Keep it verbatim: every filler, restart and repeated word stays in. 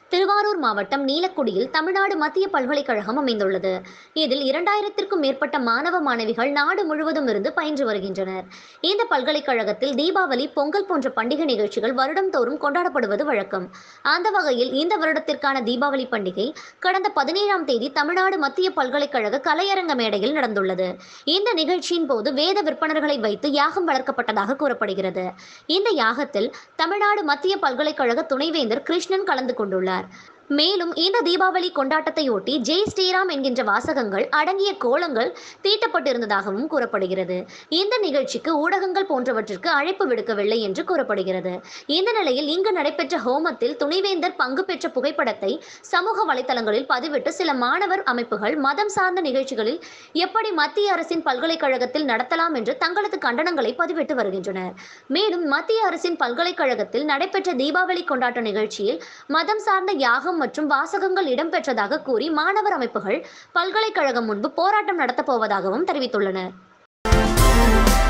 திருவாரூர் மாவட்டம் நீலக்குடியில் தமிழ்நாடு மத்திய பல்கலைக்கழகம் அமைந்துள்ளது. இதில் இரண்டாயிரத்திற்கும் மேற்பட்ட மாணவ மாணவிகள் நாடு முழுவதும் இருந்து பயின்று வருகின்றனர். இந்த பல்கலைக்கழகத்தில் தீபாவளி, பொங்கல் போன்ற பண்டிகை நிகழ்ச்சிகள் வருடம்தோறும் கொண்டாடப்படுவது வழக்கம். அந்த வகையில் இந்த வருடத்திற்கான தீபாவளி பண்டிகை கடந்த பதினேழாம் தேதி தமிழ்நாடு மத்திய பல்கலைக்கழக கலையரங்க மேடையில் நடந்துள்ளது. இந்த நிகழ்ச்சியின் போது வேத விற்பனர்களை வைத்து யாகம் வளர்க்கப்பட்டதாக கூறப்படுகிறது. இந்த யாகத்தில் தமிழ்நாடு மத்திய பல்கலைக்கழக துணைவேந்தர் கிருஷ்ணன் கலந்து கொண்டுள்ளார். மேலும் இந்த தீபாவளி கொண்டாட்டத்தையொட்டி ஜெய் ஸ்ரீராம் என்கின்ற வாசகங்கள் அடங்கிய கோலங்கள் தீட்டப்பட்டிருந்ததாகவும் கூறப்படுகிறது. இந்த நிகழ்ச்சிக்கு ஊடகங்கள் போன்றவற்றிற்கு அழைப்பு விடுக்கவில்லை என்று கூறப்படுகிறது. இந்த நிலையில் இங்கு நடைபெற்ற ஹோமத்தில் துணைவேந்தர் பங்கு பெற்ற புகைப்படத்தை சமூக வலைதளங்களில் பதிவிட்டு சில மாணவர் அமைப்புகள் மதம் சார்ந்த நிகழ்ச்சிகளில் எப்படி மத்திய அரசின் பல்கலைக்கழகத்தில் நடத்தலாம் என்று தங்களது கண்டனங்களை பதிவிட்டு வருகின்றனர். மேலும் மத்திய அரசின் பல்கலைக்கழகத்தில் நடைபெற்ற தீபாவளி கொண்டாட்ட நிகழ்ச்சியில் மதம் சார்ந்த யாகம் மற்றும் வாசகங்கள் இடம்பெற்றதாக கூறி மாணவர் அமைப்புகள் பல்கலைக்கழகம் முன்பு போராட்டம் நடத்தப் போவதாகவும் தெரிவித்துள்ளனர்.